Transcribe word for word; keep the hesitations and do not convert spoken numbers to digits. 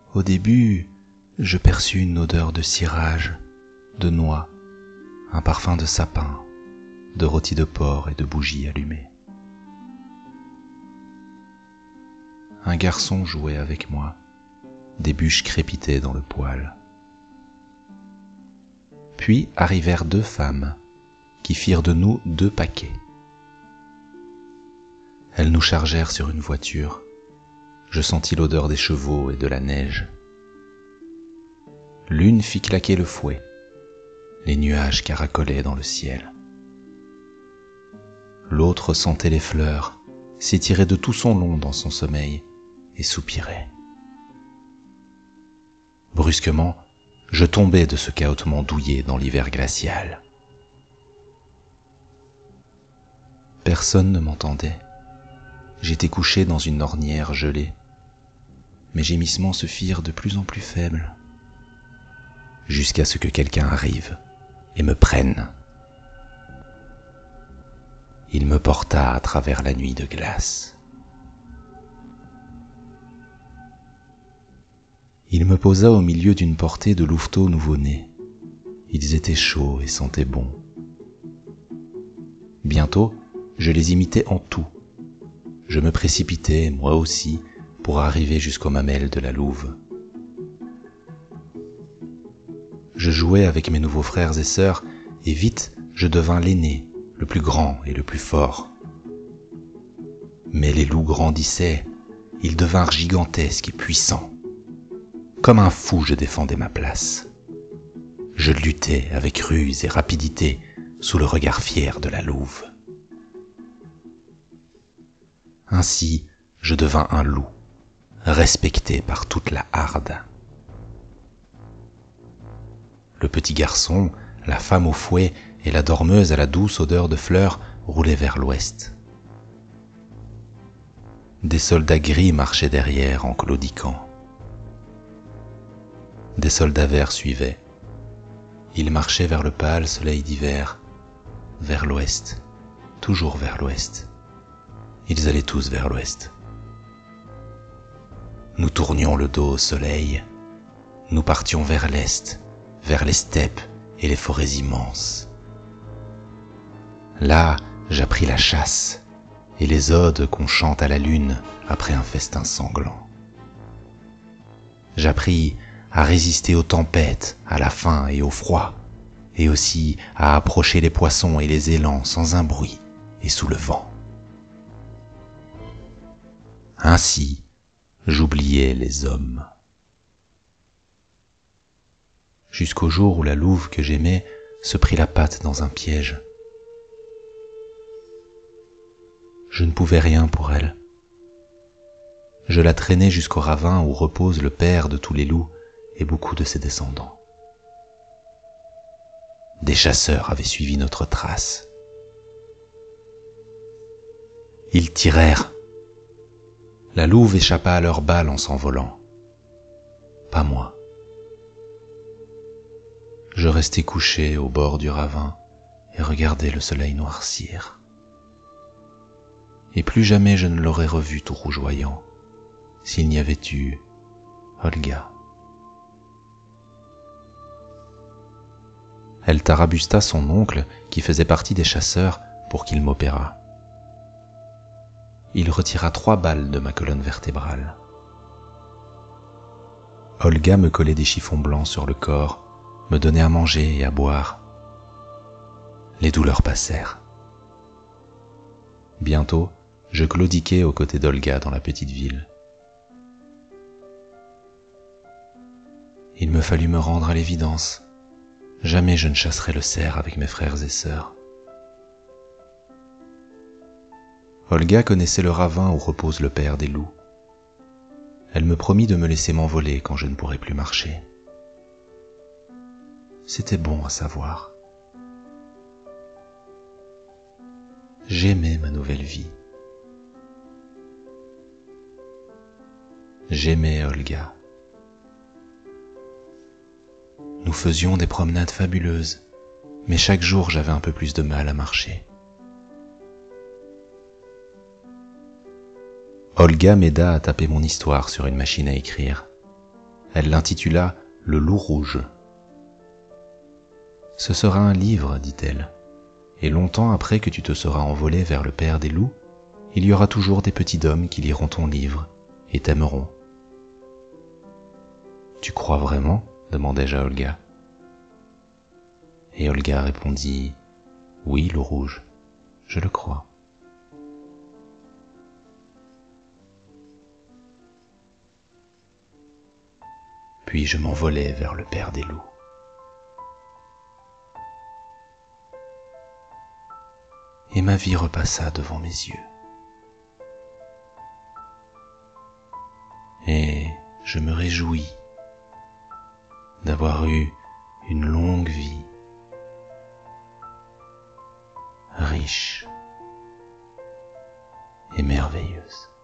Au début, je perçus une odeur de cirage, de noix, un parfum de sapin, de rôti de porc et de bougies allumées. Un garçon jouait avec moi, des bûches crépitaient dans le poêle. Puis arrivèrent deux femmes, qui firent de nous deux paquets. Elles nous chargèrent sur une voiture. Je sentis l'odeur des chevaux et de la neige. L'une fit claquer le fouet. Les nuages caracolaient dans le ciel. L'autre sentait les fleurs, s'étirait de tout son long dans son sommeil et soupirait. Brusquement, je tombai de ce cahotement douillet dans l'hiver glacial. Personne ne m'entendait. J'étais couché dans une ornière gelée. Mes gémissements se firent de plus en plus faibles, jusqu'à ce que quelqu'un arrive et me prenne. Il me porta à travers la nuit de glace. Il me posa au milieu d'une portée de louveteaux nouveau-nés. Ils étaient chauds et sentaient bon. Bientôt, je les imitais en tout. Je me précipitais, moi aussi, pour arriver jusqu'aux mamelles de la louve. Je jouais avec mes nouveaux frères et sœurs, et vite je devins l'aîné, le plus grand et le plus fort. Mais les loups grandissaient, ils devinrent gigantesques et puissants. Comme un fou, je défendais ma place. Je luttais avec ruse et rapidité sous le regard fier de la louve. Ainsi, je devins un loup, respecté par toute la harde. Le petit garçon, la femme au fouet et la dormeuse à la douce odeur de fleurs roulaient vers l'ouest. Des soldats gris marchaient derrière en claudiquant. Des soldats verts suivaient. Ils marchaient vers le pâle soleil d'hiver, vers l'ouest, toujours vers l'ouest. Ils allaient tous vers l'ouest. Nous tournions le dos au soleil, nous partions vers l'est, vers les steppes et les forêts immenses. Là, j'appris la chasse et les odes qu'on chante à la lune après un festin sanglant. J'appris à résister aux tempêtes, à la faim et au froid, et aussi à approcher les poissons et les élans sans un bruit et sous le vent. Ainsi, j'oubliais les hommes. Jusqu'au jour où la louve que j'aimais se prit la patte dans un piège. Je ne pouvais rien pour elle. Je la traînais jusqu'au ravin où repose le père de tous les loups et beaucoup de ses descendants. Des chasseurs avaient suivi notre trace. Ils tirèrent. La louve échappa à leurs balles en s'envolant. Pas moi. Je restai couché au bord du ravin et regardais le soleil noircir. Et plus jamais je ne l'aurais revu tout rougeoyant, s'il n'y avait eu Olga. Elle tarabusta son oncle, qui faisait partie des chasseurs, pour qu'il m'opérât. Il retira trois balles de ma colonne vertébrale. Olga me collait des chiffons blancs sur le corps, me donnait à manger et à boire. Les douleurs passèrent. Bientôt, je claudiquais aux côtés d'Olga dans la petite ville. Il me fallut me rendre à l'évidence. Jamais je ne chasserai le cerf avec mes frères et sœurs. Olga connaissait le ravin où repose le père des loups. Elle me promit de me laisser m'envoler quand je ne pourrais plus marcher. C'était bon à savoir. J'aimais ma nouvelle vie. J'aimais Olga. Nous faisions des promenades fabuleuses, mais chaque jour j'avais un peu plus de mal à marcher. Olga m'aida à taper mon histoire sur une machine à écrire. Elle l'intitula « Le loup rouge ». « Ce sera un livre, dit-elle, et longtemps après que tu te seras envolé vers le père des loups, il y aura toujours des petits hommes qui liront ton livre et t'aimeront. » « Tu crois vraiment ?» demandai-je à Olga. Et Olga répondit « Oui, loup rouge, je le crois. » Puis je m'envolai vers le père des loups. Et ma vie repassa devant mes yeux. Et je me réjouis d'avoir eu une longue vie, riche et merveilleuse.